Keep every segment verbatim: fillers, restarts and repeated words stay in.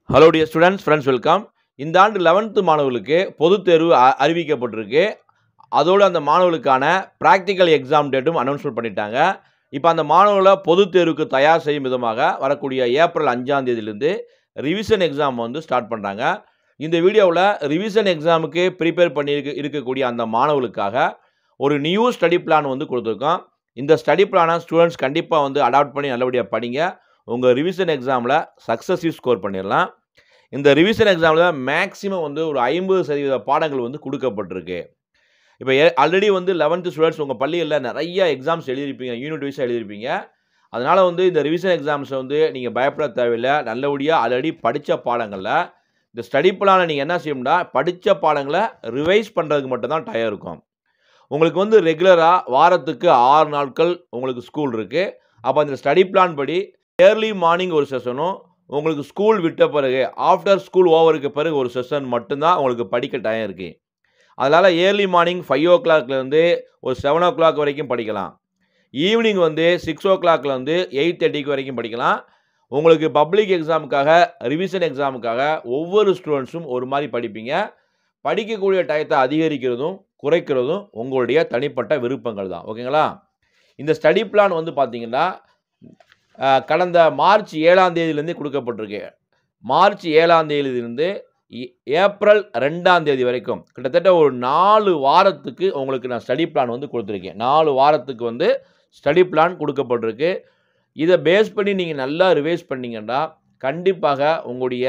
Hello dear students, friends welcome. இந்த ஆண்டு eleventh மாணவர்களுக்கு பொதுத் தேர்வு அ- அறிவிக்கப்பட்டிருக்கு. அதோடு அந்த மாணவர்களுக்கான பிராக்டிக்கல் எக்ஸாம் டேட்டும் அனௌன்ஸ்மெண்ட் பண்ணிட்டாங்க. இப்போ அந்த மாணவர்களை பொதுத் தேர்வுக்கு தயார் செய்யும் விதமாக வரக்கூடிய ஏப்ரல் அஞ்சாம் தேதியிலிருந்து ரிவிஷன் எக்ஸாம் வந்து ஸ்டார்ட் பண்ணுறாங்க. இந்த வீடியோவில் ரிவிஷன் எக்ஸாமுக்கு ப்ரிப்பேர் பண்ணி இருக்க இருக்கக்கூடிய அந்த மாணவர்களுக்காக ஒரு நியூ ஸ்டடி பிளான் வந்து கொடுத்துருக்கோம். இந்த ஸ்டடி பிளானை ஸ்டூடெண்ட்ஸ் கண்டிப்பாக வந்து அடாப்ட் பண்ணி நல்லபடியாக படிங்க. உங்கள் ரிவிஷன் எக்ஸாமில் சக்ஸஸிவ் ஸ்கோர் பண்ணிடலாம். இந்த ரிவிஷன் எக்ஸாமில் மேக்ஸிமம் வந்து ஒரு ஐம்பது சதவீத பாடங்கள் வந்து கொடுக்கப்பட்டிருக்கு. இப்போ ஆல்ரெடி வந்து லெவன்த்து ஸ்டூடெண்ட்ஸ் உங்கள் பள்ளிகளில் நிறைய எக்ஸாம்ஸ் எழுதியிருப்பீங்க, யூனிட் வைஸாக எழுதியிருப்பீங்க. அதனால் வந்து இந்த ரிவிஷன் எக்ஸாம்ஸை வந்து நீங்கள் பயப்பட தேவையில்லை. நல்லபடியாக ஆல்ரெடி படித்த பாடங்களில் இந்த ஸ்டடி பிளானை நீங்கள் என்ன செய்யணும்னா படித்த பாடங்களை ரிவைஸ் பண்ணுறதுக்கு மட்டும்தான் டயம் இருக்கும். உங்களுக்கு வந்து ரெகுலராக வாரத்துக்கு ஆறு நாட்கள் உங்களுக்கு ஸ்கூல் இருக்குது. அப்போ அந்த ஸ்டடி பிளான் படி ஏர்லி மார்னிங் ஒரு செஷனும், உங்களுக்கு ஸ்கூல் விட்ட பிறகு ஆஃப்டர் ஸ்கூல் ஓவருக்கு பிறகு ஒரு செஷன் மட்டும்தான் உங்களுக்கு படிக்க டைம் இருக்குது. அதனால் ஏர்லி மார்னிங் ஃபைவ் ஓ கிளாக்லேருந்து ஒரு செவன் ஓ கிளாக் வரைக்கும் படிக்கலாம். ஈவினிங் வந்து சிக்ஸ் ஓ கிளாக்லேருந்து எயிட் தேர்ட்டிக்கு வரைக்கும் படிக்கலாம். உங்களுக்கு பப்ளிக் எக்ஸாமுக்காக ரிவிஷன் எக்ஸாமுக்காக ஒவ்வொரு ஸ்டூடெண்ட்ஸும் ஒரு மாதிரி படிப்பீங்க. படிக்கக்கூடிய டயத்தை அதிகரிக்கிறதும் குறைக்கிறதும் உங்களுடைய தனிப்பட்ட விருப்பங்கள் தான். ஓகேங்களா? இந்த ஸ்டடி பிளான் வந்து பார்த்தீங்கன்னா அஹ், கடந்த மார்ச் ஏழாம் தேதியிலேருந்து கொடுக்கப்பட்டிருக்கு. மார்ச் ஏழாம் தேதியிலிருந்து ஏ- ஏப்ரல் ரெண்டாம் தேதி வரைக்கும் கிட்டத்தட்ட ஒரு நாலு வாரத்துக்கு உங்களுக்கு நான் ஸ்டடி பிளான் வந்து கொடுத்துருக்கேன். நாலு வாரத்துக்கு வந்து ஸ்டடி பிளான் கொடுக்கப்பட்டிருக்கு. இதை பேஸ் பண்ணி நீங்கள் நல்லா ரிவைஸ் பண்ணீங்கன்னா கண்டிப்பாக உங்களுடைய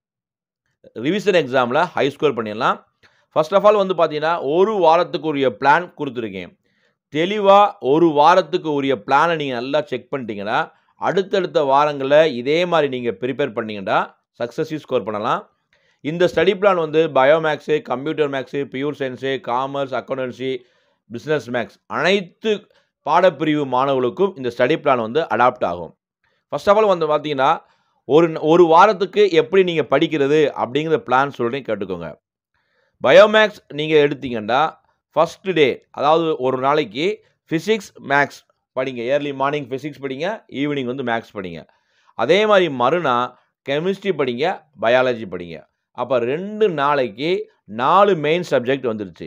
ரிவிஷன் எக்ஸாமில் ஹை ஸ்கோர் பண்ணிடலாம். ஃபர்ஸ்ட் ஆஃப் ஆல் வந்து பார்த்தீங்கன்னா ஒரு வாரத்துக்கு உரிய பிளான் கொடுத்துருக்கேன். தெளிவாக ஒரு வாரத்துக்கு உரிய பிளானை நீங்கள் நல்லா செக் பண்ணிட்டீங்கன்னா அடுத்தடுத்த வாரங்களில் இதே மாதிரி நீங்கள் ப்ரிப்பேர் பண்ணீங்கன்னா சக்ஸஸிவ் ஸ்கோர் பண்ணலாம். இந்த ஸ்டடி பிளான் வந்து bio maths, computer maths, pure science, commerce, accountancy, business maths அனைத்து பாடப்பிரிவு மாணவர்களுக்கும் இந்த ஸ்டடி பிளான் வந்து அடாப்ட் ஆகும். ஃபர்ஸ்ட் ஆஃப் ஆல் வந்து பார்த்தீங்கன்னா ஒரு ஒரு வாரத்துக்கு எப்படி நீங்கள் படிக்கிறது அப்படிங்கிற பிளான் சொல்கிறேன், கேட்டுக்கோங்க. பயோமேக்ஸ் நீங்கள் எடுத்தீங்கன்னா ஃபர்ஸ்ட் டே, அதாவது ஒரு நாளைக்கு ஃபிசிக்ஸ் மேக்ஸ் படிங்க. ஏர்லி மார்னிங் ஃபிசிக்ஸ் படிங்க, ஈவினிங் வந்து மேக்ஸ் படிங்க. அதே மாதிரி மறுநாள் கெமிஸ்ட்ரி படிங்க, பயாலஜி படிங்க. அப்போ ரெண்டு நாளைக்கு நாலு மெயின் சப்ஜெக்ட் வந்துடுச்சு.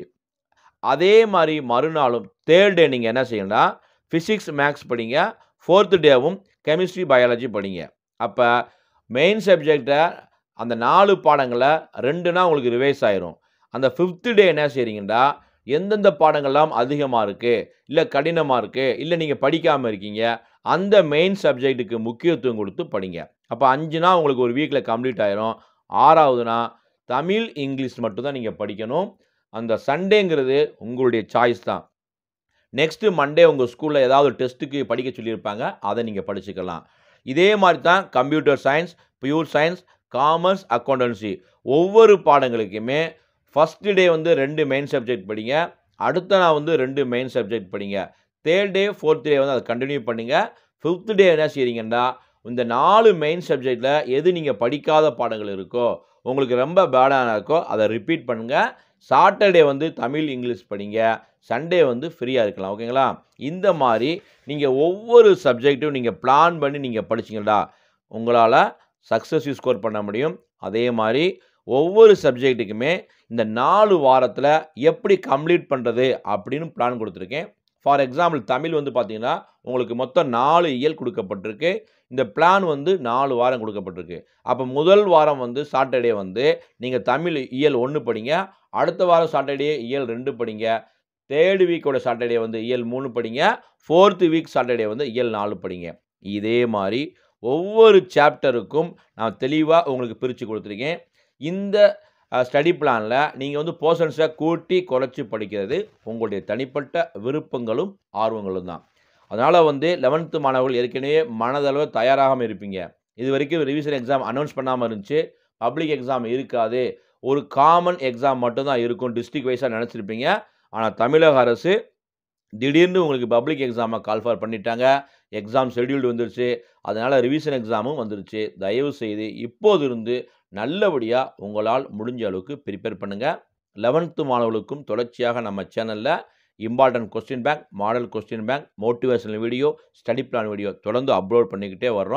அதே மாதிரி மறுநாளும் தேர்ட் டே நீங்கள் என்ன செய்யணும்னா ஃபிசிக்ஸ் மேக்ஸ் படிங்க, ஃபோர்த்து டேவும் கெமிஸ்ட்ரி பயாலஜி படிங்க. அப்போ மெயின் சப்ஜெக்டை அந்த நாலு பாடங்களை ரெண்டுனா உங்களுக்கு ரிவைஸ் ஆயிரும். அந்த ஃபிஃப்த்து டே என்ன செய்றீங்கன்னா எந்தெந்த பாடங்கள்லாம் அதிகமாக இருக்குது, இல்லை கடினமாக இருக்குது, இல்லை நீங்கள் படிக்காமல் இருக்கீங்க, அந்த மெயின் சப்ஜெக்ட்டுக்கு முக்கியத்துவம் கொடுத்து படிங்க. அப்போ அஞ்சுனா உங்களுக்கு ஒரு வீக்கில் கம்ப்ளீட் ஆயிரும். ஆறாவதுனா தமிழ், இங்கிலீஷ் மட்டும்தான் நீங்கள் படிக்கணும். அந்த சண்டேங்கிறது உங்களுடைய சாய்ஸ் தான். நெக்ஸ்ட்டு மண்டே உங்கள் ஸ்கூலில் ஏதாவது டெஸ்ட்டுக்கு படிக்க சொல்லியிருப்பாங்க, அதை நீங்கள் படிச்சுக்கலாம். இதே மாதிரி தான் computer science, pure science, commerce, accountancy ஒவ்வொரு பாடங்களுக்குமே ஃபஸ்ட்டு டே வந்து ரெண்டு மெயின் சப்ஜெக்ட் படிங்க, அடுத்த நாள் வந்து ரெண்டு மெயின் சப்ஜெக்ட் படிங்க. தேர்ட் டே ஃபோர்த் டே வந்து அதை கண்டினியூ பண்ணுங்க. ஃபிஃப்த் டே என்ன செய்றீங்கன்னா இந்த நாலு மெயின் சப்ஜெக்டில் எது நீங்கள் படிக்காத பாடங்கள் இருக்கோ, உங்களுக்கு ரொம்ப பேடான இருக்கோ அதை ரிப்பீட் பண்ணுங்கள். சாட்டர்டே வந்து தமிழ், இங்கிலீஷ் படிங்க. சண்டே வந்து ஃப்ரீயாக இருக்கலாம். ஓகேங்களா? இந்த மாதிரி நீங்கள் ஒவ்வொரு சப்ஜெக்ட்டும் நீங்கள் பிளான் பண்ணி நீங்கள் படிச்சிங்களா உங்களால் சக்ஸஸிவ் ஸ்கோர் பண்ண முடியும். அதே மாதிரி ஒவ்வொரு சப்ஜெக்ட்டுக்குமே இந்த நாலு வாரத்தில் எப்படி கம்ப்ளீட் பண்ணுறது அப்படின்னு பிளான் கொடுத்துருக்கேன். ஃபார் எக்ஸாம்பிள் தமிழ் வந்து பார்த்தீங்கன்னா உங்களுக்கு மொத்தம் நாலு இயல் கொடுக்கப்பட்டிருக்கு. இந்த பிளான் வந்து நாலு வாரம் கொடுக்கப்பட்டிருக்கு. அப்போ முதல் வாரம் வந்து சாட்டர்டே வந்து நீங்கள் தமிழ் இயல் ஒன்று படிங்க, அடுத்த வாரம் சாட்டர்டே இயல் ரெண்டு படிங்க, தேர்டு வீக்கோட சாட்டர்டே வந்து இயல் மூணு படிங்க, ஃபோர்த்து வீக் சாட்டர்டே வந்து இயல் நாலு படிங்க. இதே மாதிரி ஒவ்வொரு சாப்டருக்கும் நான் தெளிவாக உங்களுக்கு பிரித்து கொடுத்துருக்கேன். இந்த ஸ்டடி பிளானில் நீங்கள் வந்து போர்ஷன்ஸை கூட்டி குறைச்சி படிக்கிறது உங்களுடைய தனிப்பட்ட விருப்பங்களும் ஆர்வங்களும் தான். அதனால் வந்து லெவன்த்து மாணவர்கள் ஏற்கனவே மனதளவு தயாராகாமல் இருப்பீங்க. இது வரைக்கும் ரிவிஷன் எக்ஸாம் அனௌன்ஸ் பண்ணாமல் இருந்துச்சு, பப்ளிக் எக்ஸாம் இருக்காது, ஒரு காமன் எக்ஸாம் மட்டும்தான் இருக்கும், டிஸ்ட்ரிக்ட் வைஸாக நினச்சிருப்பீங்க. ஆனால் தமிழக அரசு திடீர்னு உங்களுக்கு பப்ளிக் எக்ஸாமை கால்ஃபார் பண்ணிட்டாங்க. எக்ஸாம் ஷெட்யூல்டு வந்துருச்சு. அதனால் ரிவிஷன் எக்ஸாமும் வந்துருச்சு. தயவு செய்து இப்போது இருந்து நல்லபடியாக உங்களால் முடிஞ்ச அளவுக்கு ப்ரிப்பேர் பண்ணுங்கள். லெவன்த்து மாணவர்களுக்கும் தொடர்ச்சியாக நம்ம சேனலில் important question bank, model question bank, motivational video, study plan video தொடர்ந்து அப்லோட் பண்ணிக்கிட்டே வர்றோம்.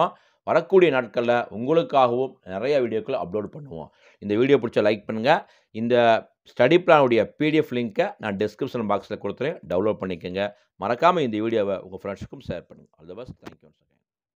வரக்கூடிய நாட்களில் உங்களுக்காகவும் நிறைய வீடியோக்களை அப்லோட் பண்ணுவோம். இந்த வீடியோ பிடிச்சா லைக் பண்ணுங்கள். இந்த ஸ்டடி பிளானுடைய பிடிஎஃப் லிங்க்கை நான் டிஸ்கிரிப்ஷன் பாக்ஸில் கொடுத்துறேன். டவுன்லோட் பண்ணிக்கோங்க. மறக்காமல் இந்த வீடியோவை உங்கள் ஃப்ரெண்ட்ஸுக்கும் ஷேர் பண்ணுங்கள். All the best. தேங்க்யூ.